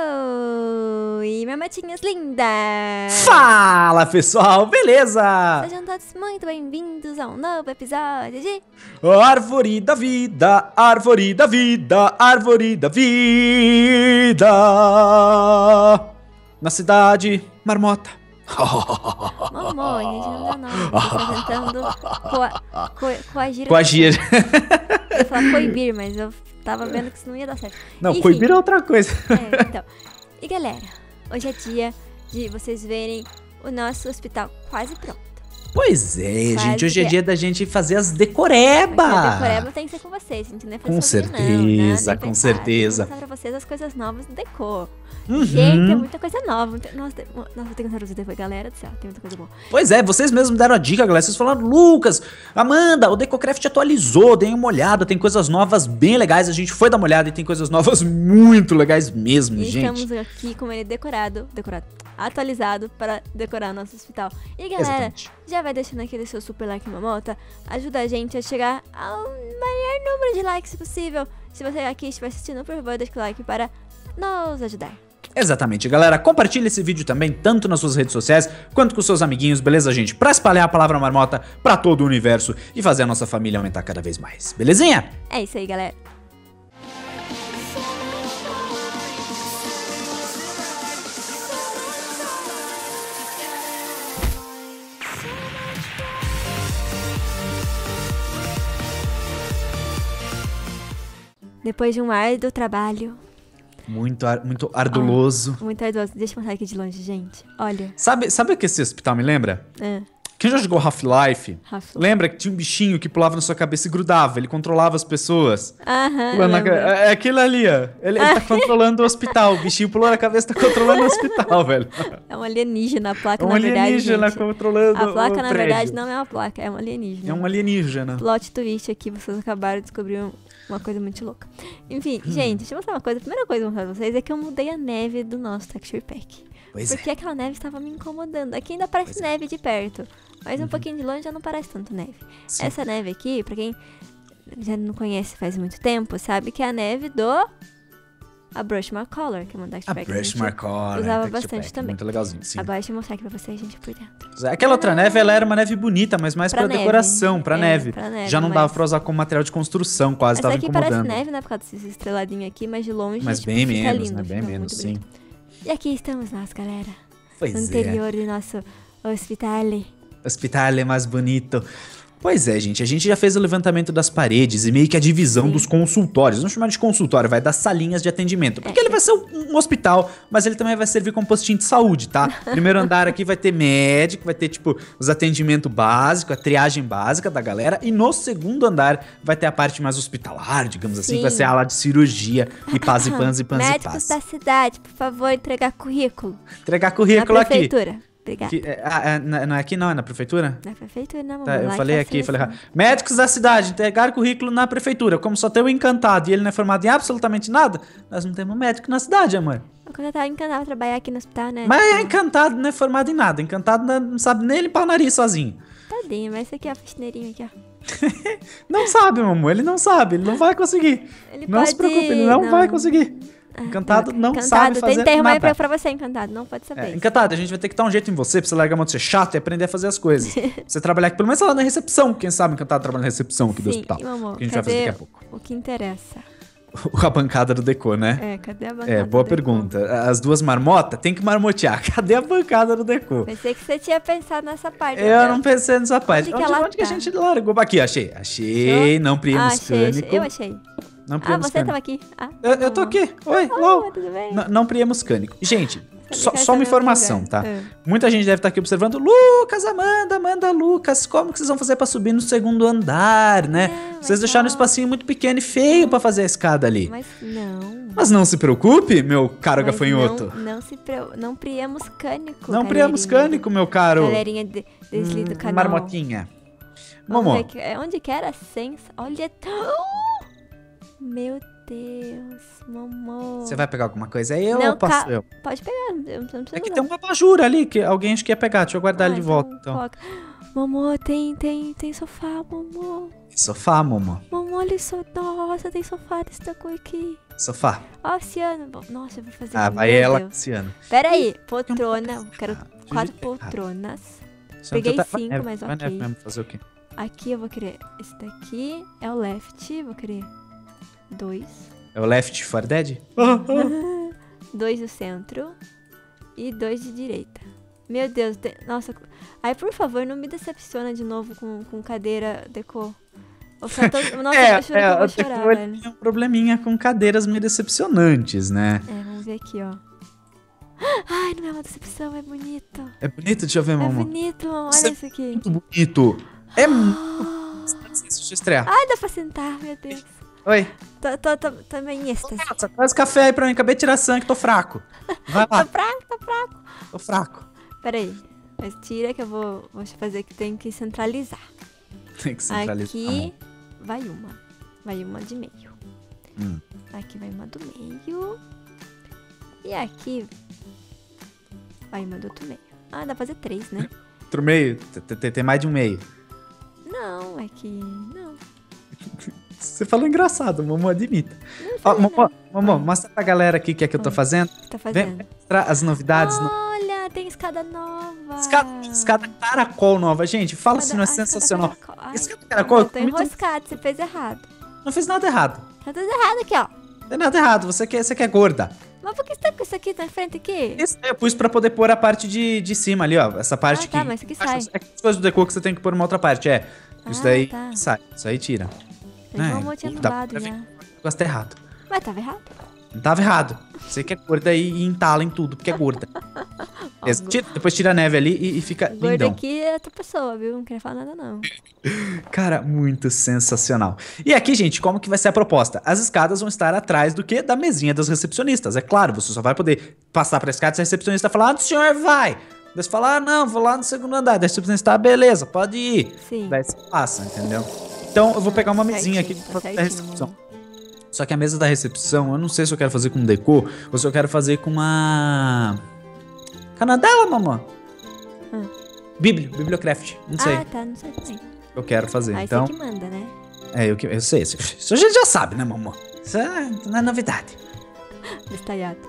Oi, mamotinhas lindas! Fala, pessoal, beleza? Sejam todos muito bem-vindos a um novo episódio de Árvore da vida, árvore da vida, árvore da vida. Na cidade, marmota. Momô. A gente não dá nome, tô tentando coagir. Coagir. Eu ia falar coibir, mas eu tava vendo que isso não ia dar certo. Não, Enfim, coibir é outra coisa. então. E galera, hoje é dia de vocês verem o nosso hospital quase pronto. Pois é, Quase gente, hoje é que é. dia da gente fazer as decoreba. A decoreba tem que ser com vocês, a gente não é Com sozinho, certeza, não, né? Nem com pensar. certeza. Vou mostrar pra vocês as coisas novas do decor. Uhum. Gente, é muita coisa nova. Nossa, eu tenho que mostrar depois, galera do céu, tem muita coisa boa. Pois é, vocês mesmos deram a dica, galera. Vocês falaram, Lucas, Amanda, o Decocraft atualizou, deem uma olhada, tem coisas novas bem legais. A gente foi dar uma olhada e tem coisas novas muito legais mesmo, E gente. estamos aqui com ele atualizado para decorar nosso hospital. E galera, Exatamente. já vai deixando aquele seu super like mamota, ajuda a gente a chegar ao maior número de likes possível. Se você aqui estiver assistindo, por favor, deixa o like para nos ajudar. Exatamente, galera. Compartilhe esse vídeo também, tanto nas suas redes sociais, quanto com seus amiguinhos, beleza, gente? Pra espalhar a palavra marmota pra todo o universo e fazer a nossa família aumentar cada vez mais. Belezinha? É isso aí, galera. Depois de um árduo trabalho, Muito arduloso. muito arduoso. Deixa eu mostrar aqui de longe, gente. Olha. Sabe o que esse hospital me lembra? Quem já jogou Half-Life, Half-Life. lembra que tinha um bichinho que pulava na sua cabeça e grudava, ele controlava as pessoas. Aham, Pulando na lembro. É aquilo ali, ó. Ele tá controlando o hospital, o bichinho pulou na cabeça e tá controlando o hospital, velho. É um alienígena a placa, É um na verdade, alienígena gente. controlando A placa, o na prédio. verdade, não é uma placa, é um alienígena. É um alienígena. Plot twist aqui, vocês acabaram de descobrir uma coisa muito louca. Enfim, gente, deixa eu mostrar uma coisa. A primeira coisa que eu vou mostrar pra vocês é que eu mudei a neve do nosso texture pack. Pois Porque aquela neve estava me incomodando. Aqui ainda parece neve de perto, mas um pouquinho de longe já não parece tanto neve. Sim. Essa neve aqui, pra quem já não conhece faz muito tempo, sabe que é a neve do... A Brush Mark Color, que é uma texture A pack. Brush Mark Color, usava texture bastante pack, também. Muito legalzinho, sim. Agora deixa eu mostrar aqui pra vocês, gente, por dentro. Aquela outra neve, ela era uma neve bonita, mas mais Pra pra neve. decoração, pra É, neve. pra neve, Já não dava mas- pra usar como material de construção, quase Essa tava aqui incomodando. parece neve, né, por causa desses estreladinhos aqui, mas de longe, Mas tipo, bem fica menos, lindo, né? Bem fica menos, muito sim. bonito. E aqui estamos nós, galera. Pois No é. interior do nosso hospital. Hospital é mais bonito. Pois é, gente, a gente já fez o levantamento das paredes e meio que a divisão Sim. dos consultórios. Vamos chamar de consultório, vai das salinhas de atendimento. Porque ele vai ser um hospital, mas ele também vai servir como postinho de saúde, tá? Primeiro andar aqui vai ter médico, vai ter, tipo, os atendimentos básicos, a triagem básica da galera. E no segundo andar vai ter a parte mais hospitalar, digamos assim, que vai Sim. ser a ala de cirurgia e paz e pans e pans e Médicos paz. da cidade, por favor, entregar currículo. Entregar currículo Na aqui. prefeitura. Obrigada. Não é aqui não, é na prefeitura? Na prefeitura, não, Tá, mamãe, eu lá falei que aqui, tá falei assim. errado. Médicos da cidade, entregar currículo na prefeitura. Como só tem o Encantado e ele não é formado em absolutamente nada, nós não temos médico na cidade, amor. Quando eu tava encantada trabalhar aqui no hospital, né? Mas é Encantado não é formado em nada. Encantado não sabe nem limpar o nariz sozinho. Tadinho, mas esse aqui é a faxineirinha aqui, ó. Não sabe, meu amor, ele não sabe, ele não vai conseguir. Ele Não se pode- preocupe, ele não vai conseguir. Encantado não sabe fazer Tem termo aí nada. pra você, Encantado, não pode saber. Encantado, a gente vai ter que dar um jeito em você pra você largar a mão de ser chato e aprender a fazer as coisas. Pra você trabalhar aqui, pelo menos lá na recepção. Quem sabe Encantado trabalha na recepção aqui do Sim, hospital. e, mamô, Que a gente vai fazer cadê daqui a pouco. o que interessa? A bancada do Decor, né? É, cadê a bancada? É, boa do pergunta. As duas marmotas tem que marmotear. Cadê a bancada do Decor? Pensei que você tinha pensado nessa parte. Eu não pensei nessa parte. Onde que ela Onde que a tá? gente largou? Aqui, achei. Achei, não priemos achei. cânico. Eu achei. Não Ah, priemos você cânico. tava aqui. Ah, Eu tô aqui. Oi, Ah, Lau. tudo bem? Não priemos cânico. Gente, só quero uma saber informação, onde tá? é. Muita gente deve estar aqui observando. Lucas, Amanda, Lucas, como que vocês vão fazer pra subir no segundo andar, né? mas Vocês deixaram um não. espacinho muito pequeno e feio pra fazer a escada ali. Mas não. Mas não se preocupe, meu caro Mas gafanhoto. Não priemos cânico. Não priemos galerinha. cânico, meu caro. Galerinha desli do canal. Marmotinha. Vamos Momô, ver onde que era a sensa? Olha. Meu Deus, mamô. você vai pegar alguma coisa aí ou Não, eu passo eu? Pode pegar, eu não precisa É que usar. tem um abajur ali que alguém acho que ia pegar. Deixa eu guardar ele de volta, então. Coloca. Mamô, tem sofá, mamô. Sofá, Momô. Mamô, olha só. Nossa, tem sofá desse tamanho aqui. Sofá. Ó, oceano. Nossa, eu vou fazer. Ah, vai Meu ela, Deus. Luciano. Pera aí, poltrona. Eu quero 4 poltronas. Peguei 5, mas Vai ok. mesmo fazer o quê? Aqui eu vou querer. Esse daqui é o left. Vou querer 2. É o Left 4 Dead? 2 do centro. E 2 de direita. Meu Deus. Nossa. Aí, por favor, não me decepciona de novo com cadeira deco. Nossa, eu juro que eu vou chorar, velho. Tem um probleminha com cadeiras meio decepcionantes, né? Vamos ver aqui, ó. Ai, não é uma decepção, é bonito. É bonito? Deixa eu ver, É mamãe. bonito, olha Isso é isso aqui. Muito bonito. É muito... Deixa eu estrear. Ai, dá pra sentar, meu Deus. Oi. Tô meio em êxtase. Nossa, traz café aí pra mim. Acabei de tirar sangue, tô fraco. Vai lá. Tô fraco. Tô fraco. Pera aí. Mas tira que eu vou fazer que tem que centralizar. Tem que centralizar. Aqui vai uma. Vai uma de meio. Hum. Aqui vai uma do meio. E aqui vai uma do outro meio. Ah, dá pra fazer 3, né? Outro meio? Tem mais de um meio. Não, é que... Não. Você falou engraçado, mamãe admita. Não Ó, falei nada. mamãe, mostra pra galera aqui o que é que eu tô fazendo. O que tá Vem fazendo? mostrar as novidades. Olha, tem escada nova. Escada caracol nova, gente. Fala se não é sensacional. Escada caracol, Tô enroscado, você fez errado. não fez nada errado. Tá tudo errado aqui, ó. Não tem nada errado, você que é gorda. Mas por que você tá com isso aqui na frente aqui? Isso eu pus pra poder pôr a parte de cima ali, ó. Essa parte tá, aqui. mas isso aqui sai. É as coisas do decor que você tem que pôr uma outra parte, é. Isso daí tá. sai, isso aí tira. Então eu tinha mudado pra já. ver que o negócio tá errado. Mas tava errado. Não tava errado. Você que é gorda e entala em tudo, porque é gorda. Beleza, depois tira a neve ali e fica Gordo lindão. aqui é outra pessoa, viu? Não queria falar nada, não. Cara, muito sensacional. E aqui, gente, como que vai ser a proposta? As escadas vão estar atrás do quê? Da mesinha dos recepcionistas. É claro, você só vai poder passar pra escada se a recepcionista falar, onde o senhor vai? Daí você fala, não, vou lá no segundo andar. Daí a recepcionista, tá, beleza, pode ir. Sim. Daí você passa, entendeu? Então, eu vou pegar uma mesinha aqui Certinho, pra tá da certinho, recepção. mamãe. Só que a mesa da recepção, eu não sei se eu quero fazer com decor ou se eu quero fazer com uma... Canadela, mamãe. Bibliocraft, não sei. Ah, tá, não sei também. Eu quero fazer, Aí então... você que manda, né? Eu sei, isso a gente já sabe, né, mamãe? Isso não é novidade. Destalhado.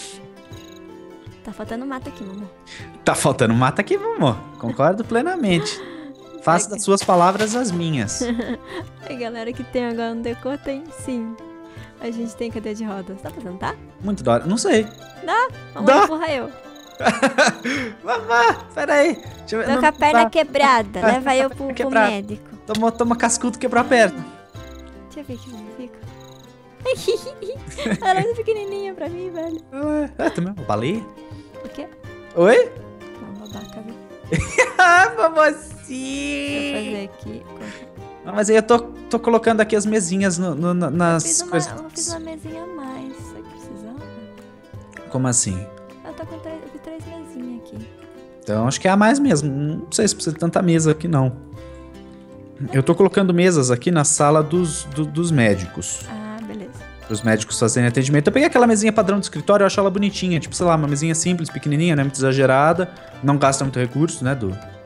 Tá faltando mata aqui, mamãe. Tá faltando mata aqui, mamãe. Concordo plenamente. Faça das suas palavras as minhas. A galera que tem agora no decor tem, sim. A gente tem cadeira de rodas. Dá pra sentar? Muito da hora. Não sei. Dá? Vamos Dá. empurrar eu. Mamãe, peraí. Deixa eu ver. Tô Não, com a perna tá. quebrada. Leva eu pro quebrada. médico. Toma cascudo, quebrou a perna. Deixa eu ver que fica. Ela é muito pequenininha pra mim, velho. Também uma baleia? O quê? Oi? Uma babaca, viu? Ah, Deixa eu mamocinha. fazer aqui. Mas aí eu tô colocando aqui as mesinhas nas coisas. Eu fiz uma mesinha a mais. Isso que precisava. Como assim? Eu tô com 3 mesinhas aqui. Então acho que é a mais mesmo. Não sei se precisa de tanta mesa aqui, não. Eu tô colocando mesas aqui na sala dos médicos. Ah, beleza. Os médicos fazerem atendimento. Eu peguei aquela mesinha padrão de escritório, eu acho ela bonitinha. Tipo, sei lá, uma mesinha simples, pequenininha, não é muito exagerada. Não gasta muito recurso, né?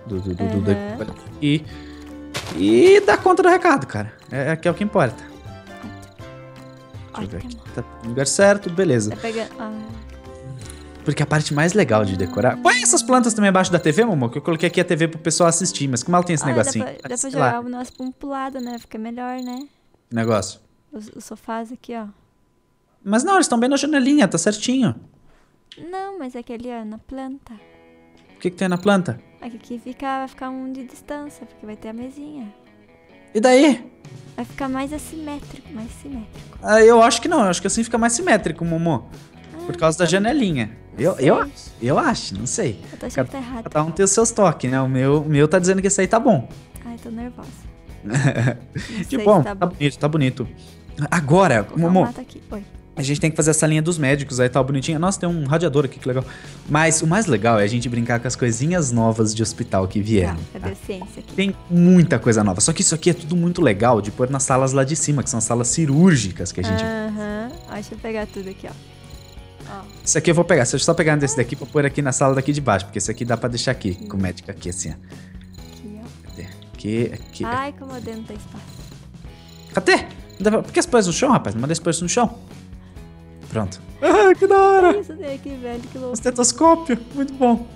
E dá conta do recado, cara. Que é o que importa. Deixa eu ver aqui. Tá no lugar certo, beleza. Tá pegando. Porque a parte mais legal de decorar... Põe essas plantas também abaixo da TV, mamô, que eu coloquei aqui a TV pro pessoal assistir. Mas como ela tem esse negocinho? Dá pra Sei jogar lá, o nosso pra um pro lado, né? Fica melhor, né? negócio. Os sofás aqui, ó. Mas não, eles estão bem na janelinha, tá certinho. Não, mas é que ali, ó, na planta. O que tem na planta? Aqui vai ficar um de distância, porque vai ter a mesinha. E daí? Vai ficar mais assimétrico, mais simétrico. Eu acho que não, eu acho que assim fica mais simétrico, Momô. Por causa da janelinha. Eu acho, não sei. Eu tô achando que tá errado. Cada um tem os seus toques, né? O meu tá dizendo que esse aí tá bom. Ai, tô nervosa. Que bom, tá bonito. Agora, Momô, Aqui. Oi. a gente tem que fazer essa linha dos médicos aí, tal, bonitinha. Nossa, tem um radiador aqui, que legal. Mas o mais legal é a gente brincar com as coisinhas novas de hospital que vieram. Cadê a ciência aqui? Tem muita coisa nova. Só que isso aqui é tudo muito legal de pôr nas salas lá de cima, que são salas cirúrgicas que a gente... Aham. Deixa eu pegar tudo aqui, ó. Esse aqui eu vou pegar. Deixa eu só pegar desse daqui pra pôr aqui na sala daqui de baixo, porque esse aqui dá pra deixar aqui, com o médico aqui, assim, ó. Aqui, ó. Cadê? Aqui. Ai, como eu dentro da espaço. Cadê? Por que você pôs no chão, rapaz? Não mandei você pôr isso no chão. Pronto. Ah, que da hora! Isso daí aqui, velho, que louco. Estetoscópio, muito bom.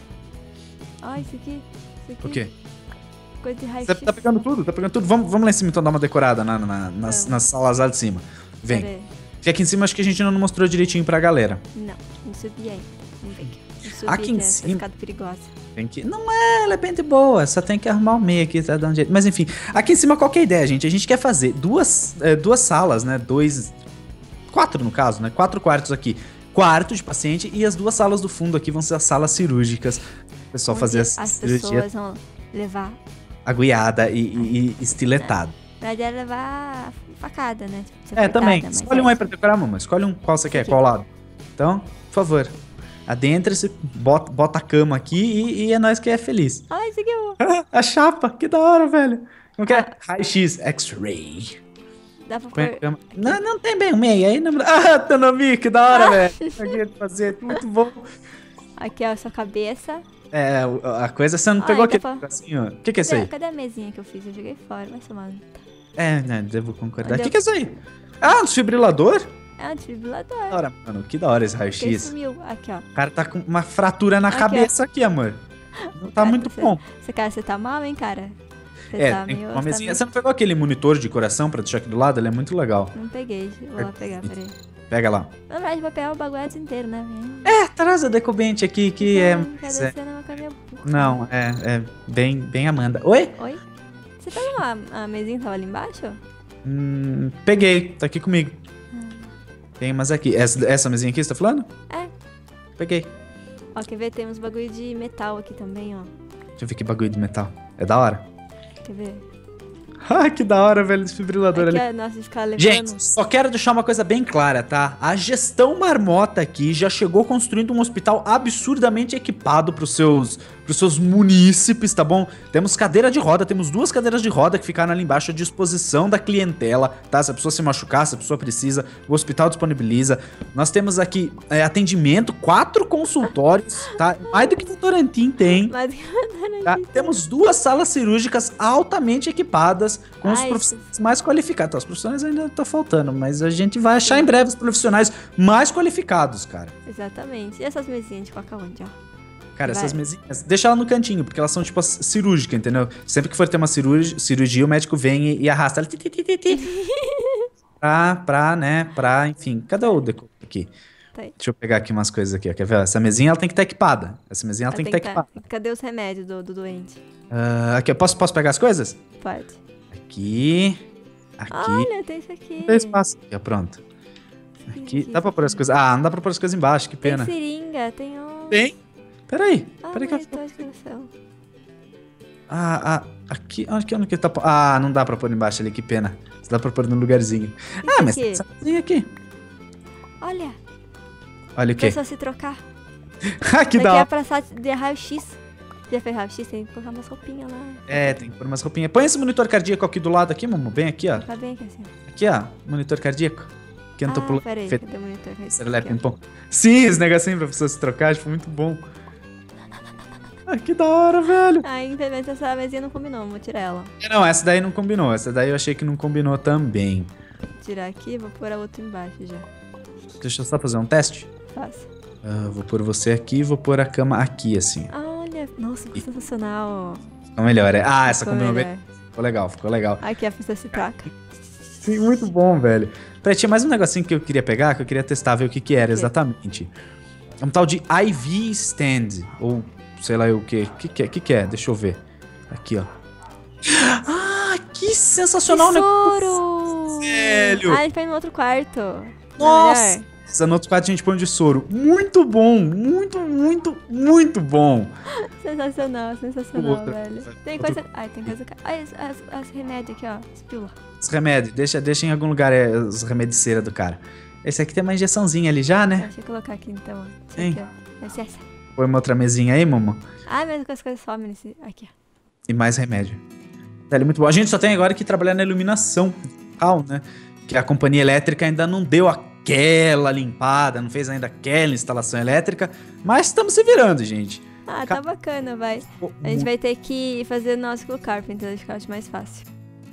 Ó, isso aqui. O quê? Coisa de Você raio-x. tá pegando tudo, tá pegando tudo. Vamos lá em cima então dar uma decorada nas salas lá de cima. Vem. Pera aí. Porque aqui em cima acho que a gente ainda não mostrou direitinho pra galera. Não, não subi ainda. Vamos ver aqui. Não subi, Aqui em que é essa cima- escada perigosa. Tem que... Não é, ela é bem de boa, só tem que arrumar o meio aqui, tá dando jeito. Mas enfim, aqui em cima qual que é a ideia, gente? A gente quer fazer duas salas, né? Quatro no caso, né? 4 quartos aqui. Quarto de paciente e as 2 salas do fundo aqui vão ser as salas cirúrgicas. O pessoal Onde fazer as pessoas vão levar. aguiada e estiletada. Na verdade, é levar facada, né? Tipo, ser É, também. cortada, mas Escolhe um aí pra decorar, mamãe. Escolhe um. Qual você quer? Aqui. Qual lado? Então, por favor. Adentra-se, bota a cama aqui e é nós que é feliz. Ai, isso aqui é bom. A chapa, que da hora, velho. Como que é? Raio-X, X-ray. Dá pra Põe a pôr... cama. Não tem bem o meio aí. Não... Ah, Tanomi, que da hora, velho. Aqui de fazer, muito bom. Aqui, ó, sua cabeça. É, a coisa você não Ai, pegou dá aquele pra- negocinho. O que é isso aí? Cadê a mesinha que eu fiz? Eu joguei fora, vai somar. É, né, devo concordar. O Onde que é isso aí? Ah, um desfibrilador? É um desfibrilador. Da hora, mano. Que da hora esse Porque raio-X. sumiu. Aqui, ó. O cara tá com uma fratura na Aqui, cabeça aqui, amor. Não tá Cara, muito bom. Você tá mal, hein, cara? Você É, tá tem meio... uma você tá mesinha. meio- Você não pegou aquele monitor de coração pra deixar aqui do lado? Ele é muito legal. Não peguei. Vou lá pegar, peraí. Pega lá. Na verdade, vou pegar o bagulho inteiro, né? É, traz a decombente aqui que é... Cadê você não caminha burra? Não, é bem Amanda. Oi? Oi? Você pegou a mesinha que tava ali embaixo? Peguei, tá aqui comigo. Tem umas aqui. Essa mesinha aqui, você tá falando? É. Peguei. Ó, quer ver? Tem uns bagulho de metal aqui também, ó. Deixa eu ver que bagulho de metal. É da hora. Quer ver? Ah, que da hora, velho, desfibrilador Aqui, ali. ó, nossa, de ficar levando... Gente, só quero deixar uma coisa bem clara, tá? A gestão marmota aqui já chegou construindo um hospital absurdamente equipado pros seus munícipes, tá bom? Temos cadeira de roda, temos 2 cadeiras de roda que ficaram ali embaixo à disposição da clientela, tá? Se a pessoa se machucar, se a pessoa precisa, o hospital disponibiliza. Nós temos aqui atendimento, 4 consultórios, tá? Mais do que o Votorantim tem. Mas... Tá? Temos 2 salas cirúrgicas altamente equipadas com os Ai, profissionais mais qualificados. Tá, os profissionais ainda tá faltando, mas a gente vai achar em breve os profissionais mais qualificados, cara. Exatamente. E essas mesinhas de coca onde, ó? Cara, Vai. essas mesinhas, deixa ela no cantinho, porque elas são tipo cirúrgica, entendeu? Sempre que for ter uma cirurgia, o médico vem e arrasta ela. Enfim. Cadê o decor aqui? Tá aí. Deixa eu pegar aqui umas coisas aqui, ó. Quer ver? Essa mesinha ela tem que estar equipada. Essa mesinha ela tem que estar equipada. Cadê os remédios do doente? Aqui, eu posso pegar as coisas? Pode. Aqui. Olha, tem isso aqui. Tem espaço. Aqui, ó, pronto. Aqui. Dá pra pôr as coisas. Ah, não dá pra pôr as coisas embaixo, que pena. Tem seringa, tem um... Tem? Peraí. Ah, Peraí que eu... monitor de coração. Aqui. Onde que tá? Ah, não dá pra pôr embaixo ali, que pena. Só dá pra pôr no lugarzinho. Isso Mas aqui. tem essa coisinha aqui. Olha, Olha o quê? pessoa se trocar. Ah, que Isso da aqui é hora. pra sala de raio-x. Já fez raio-x? Tem que colocar umas roupinhas lá. É, tem que pôr umas roupinhas. Põe esse monitor cardíaco aqui do lado, aqui, mamãe. Bem aqui, ó. Tá bem aqui assim. Aqui, ó. Monitor cardíaco. Que eu não tô pulando. Peraí, Feito cadê o monitor? serelepe, Aqui, ó. ping-pong. Sim, esse negocinho pra pessoa se trocar, tipo, muito bom. Ah, que da hora, velho. Ah, infelizmente essa mesinha não combinou, vou tirar ela. Não, essa daí não combinou. Essa daí eu achei que não combinou também. Vou tirar aqui, vou pôr a outra embaixo já. Deixa eu só fazer um teste. Faço. Vou pôr você aqui e vou pôr a cama aqui, assim. Olha, nossa, que sensacional. Ficou melhor, é? Ah, essa Ficou combinou melhor. bem. Ficou legal, ficou legal. Aqui a pessoa se troca. Sim, muito bom, velho. Peraí, tinha mais um negocinho que eu queria pegar, que eu queria testar, ver o que era exatamente. É um tal de IV stand, ou sei lá o que. O que é? Deixa eu ver. Aqui, ó. Ah, que sensacional, né? Soro! Velho! Ah, ele foi no outro quarto. Nossa! Melhor. Essa no outro quadro a gente põe de soro. Muito bom! Muito bom! Sensacional, sensacional, Outra velho. coisa, Tem outra coisa... Ai, tem coisa... Ai, as remédios aqui, ó. As pílulas. Os remédios, deixa em algum lugar os remediceiros do cara. Esse aqui tem uma injeçãozinha ali já, né? Deixa eu colocar aqui, então. Ó. Hein? Aqui, ó. Essa. Põe uma outra mesinha aí, mamãe. Ah, mas as coisas somem nesse... Aqui, ó. E mais remédio. Velho, muito bom. A gente só tem agora que trabalhar na iluminação local, né? Que a companhia elétrica ainda não deu aquela limpada, não fez ainda aquela instalação elétrica, mas estamos se virando, gente. Ah, tá bacana, vai. A gente vai ter que fazer nosso com o Carpenter, acho que eu acho mais fácil.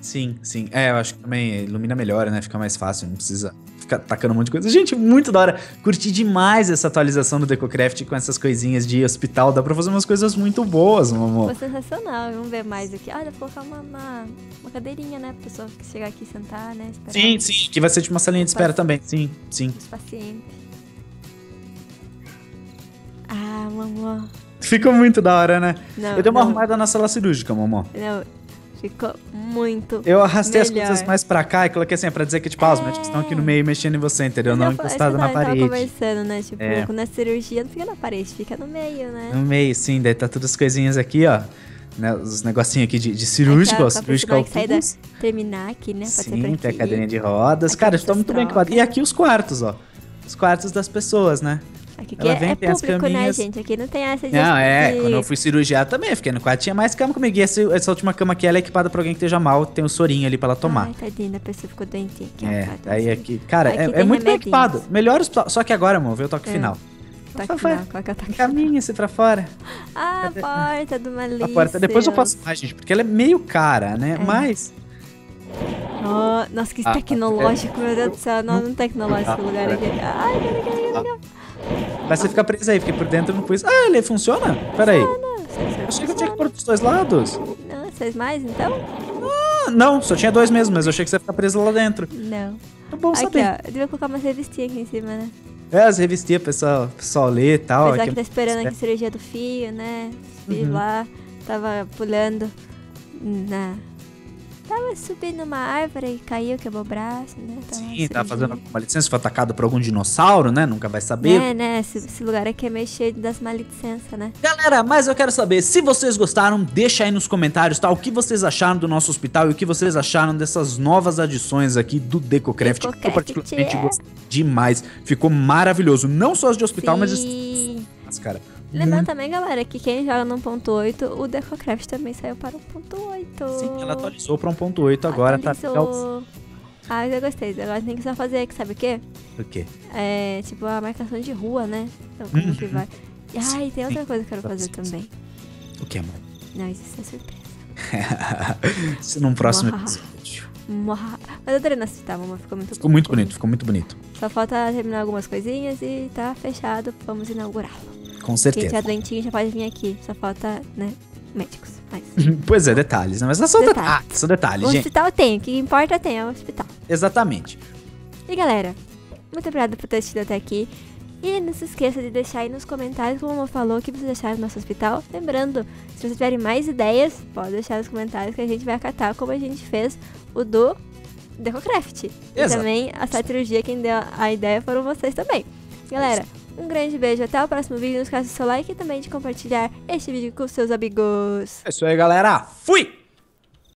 Sim, sim. Eu acho que também ilumina melhor, né? Fica mais fácil, não precisa ficar tacando um monte de coisa. Gente, muito da hora. Curti demais essa atualização do DecoCraft com essas coisinhas de hospital. Dá pra fazer umas coisas muito boas, meu amor. Foi sensacional. Vamos ver mais aqui. Dá pra colocar uma cadeirinha, né? Pra pessoa chegar aqui e sentar, né? Esperar Sim. Que vai ser tipo uma salinha de espera também. Sim. os pacientes. Mamô. Ficou muito da hora, né? Não, eu dei uma não. arrumada na sala cirúrgica, mamô. Não, ficou muito Eu arrastei melhor. as coisas mais pra cá e coloquei assim, pra dizer que, tipo, os médicos estão aqui no meio mexendo em você, entendeu? Não encostado na parede. Tava conversando, né? Tipo, quando é cirurgia, não fica na parede, fica no meio, né? No meio, sim. Daí tá todas as coisinhas aqui, ó. Né, os negocinhos aqui de cirúrgico, ó. Cirúrgico ao pulso. Terminar aqui, né? Sim, tem a cadeirinha de rodas. Cara, tá muito bem equipado. E aqui os quartos, ó. Os quartos das pessoas, né? Aqui Ela vem, é tem as público, né, caminhas. gente? Aqui não tem essa de... Não, quando eu fui cirurgiar também, eu fiquei no quarto, tinha mais cama comigo. E essa última cama aqui, ela é equipada pra alguém que esteja mal, tem um sorinho ali pra ela tomar. Ai, tadinha, da pessoa ficou doentinha. Aí aqui, cara, Aqui é tem muito bem remedinhos. equipado. Melhor hospital. Só que agora, amor, veio o toque final. Toque final, qual que é o toque final? Caminha-se pra fora. A porta do Malícia. A porta. Depois eu passo mais, gente, porque ela é meio cara, né? Mas... Oh, nossa, que tecnológico, meu Deus do céu. Não tecnológico esse lugar aqui. Ai, que legal. Vai você ficar preso aí, porque por dentro não pus. Ele funciona? Pera aí. Eu achei que eu tinha que pôr dos dois lados. Não, 6 mais, então? Não, só tinha 2 mesmo, mas eu achei que você ia ficar preso lá dentro. Não. Tá bom Aqui, saber. ó, eu devia colocar umas revistinhas aqui em cima, né? As revistinhas, pessoal lê e tal. Apesar que tá esperando aqui cirurgia do fio, né? Os fios lá, tava pulando Tava subindo uma árvore e caiu, quebrou o braço, né? Sim, tava fazendo uma licença, foi atacado por algum dinossauro, né? Nunca vai saber. Né? Esse lugar aqui é meio cheio das maldicenças, né? Galera, mas eu quero saber, se vocês gostaram, deixa aí nos comentários, tá? O que vocês acharam do nosso hospital e o que vocês acharam dessas novas adições aqui do DecoCraft. Eu particularmente gostei demais. Ficou maravilhoso. Não só as de hospital, mas as cara. Lembrando também, galera, que quem joga no 1.8, o DecoCraft também saiu para o 1.8. Sim, ela atualizou para 1.8 agora, tá legal. Mas eu gostei. Agora tem que só fazer aqui, sabe o quê? O quê? Tipo a marcação de rua, né? Então, como que vai? E tem outra coisa que eu quero fazer também. O que, amor? Não, isso é surpresa. Isso num próximo episódio. Mas eu adorei no hospital, mamãe. Ficou muito bonito, ficou muito bonito. Só falta terminar algumas coisinhas e tá fechado. Vamos inaugurá-lo. Com certeza. Quem tiver doentinho já pode vir aqui. Só falta, né, médicos. Mas... Pois é, detalhes, né? Mas não são detalhes, são detalhes, o gente. O hospital tem, o que importa é o hospital. Exatamente. E galera, muito obrigada por ter assistido até aqui. E não se esqueça de deixar aí nos comentários, como a Mamãe falou, o que vocês acharam do nosso hospital. Lembrando, se vocês tiverem mais ideias, pode deixar nos comentários que a gente vai acatar, como a gente fez o do DecoCraft. E também a cirurgia, quem deu a ideia foram vocês também. Galera, um grande beijo, até o próximo vídeo. Não esqueça do seu like e também de compartilhar este vídeo com seus amigos. É isso aí, galera. Fui!